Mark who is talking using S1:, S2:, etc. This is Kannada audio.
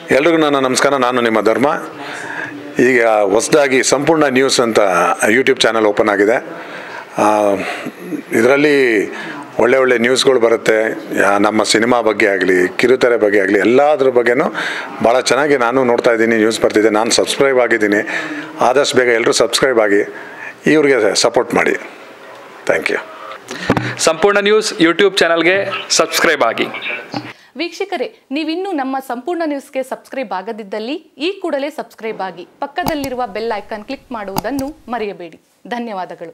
S1: ಎಲ್ರಿಗೂ ನನ್ನ ನಮಸ್ಕಾರ. ನಾನು ನಿಮ್ಮ ಧರ್ಮ. ಈಗ ಹೊಸದಾಗಿ ಸಂಪೂರ್ಣ ನ್ಯೂಸ್ ಅಂತ ಯೂಟ್ಯೂಬ್ ಚಾನಲ್ ಓಪನ್ ಆಗಿದೆ. ಇದರಲ್ಲಿ ಒಳ್ಳೆ ನ್ಯೂಸ್ಗಳು ಬರುತ್ತೆ. ನಮ್ಮ ಸಿನಿಮಾ ಬಗ್ಗೆ ಆಗಲಿ, ಕಿರುತೆರೆ ಬಗ್ಗೆ ಆಗಲಿ, ಎಲ್ಲದ್ರ ಬಗ್ಗೆನೂ ಭಾಳ ಚೆನ್ನಾಗಿ ನಾನು ನೋಡ್ತಾ ಇದ್ದೀನಿ. ನ್ಯೂಸ್ ಬರ್ತಿದೆ. ನಾನು ಸಬ್ಸ್ಕ್ರೈಬ್ ಆಗಿದ್ದೀನಿ. ಆದಷ್ಟು ಬೇಗ ಎಲ್ಲರೂ ಸಬ್ಸ್ಕ್ರೈಬ್ ಆಗಿ ಇವ್ರಿಗೆ ಸಪೋರ್ಟ್ ಮಾಡಿ. Thank you.
S2: ಸಂಪೂರ್ಣ ನ್ಯೂಸ್ ಯೂಟ್ಯೂಬ್ ಚಾನಲ್ಗೆ ಸಬ್ಸ್ಕ್ರೈಬ್ ಆಗಿ.
S3: ವೀಕ್ಷಕರೇ, ನೀವಿನ್ನೂ ನಮ್ಮ ಸಂಪೂರ್ಣ ನ್ಯೂಸ್ಗೆ ಸಬ್ಸ್ಕ್ರೈಬ್ ಆಗದಿದ್ದಲ್ಲಿ ಈ ಕೂಡಲೇ ಸಬ್ಸ್ಕ್ರೈಬ್ ಆಗಿ ಪಕ್ಕದಲ್ಲಿರುವ ಬೆಲ್ ಐಕಾನ್ ಕ್ಲಿಕ್ ಮಾಡುವುದನ್ನು ಮರೆಯಬೇಡಿ. ಧನ್ಯವಾದಗಳು.